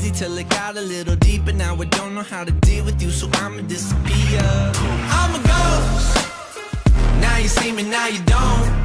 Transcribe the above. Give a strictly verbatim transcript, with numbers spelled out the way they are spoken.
easy till it got a little deeper. Now I don't know how to deal with you, so I'ma disappear. I'm a ghost. Now you see me, now you don't.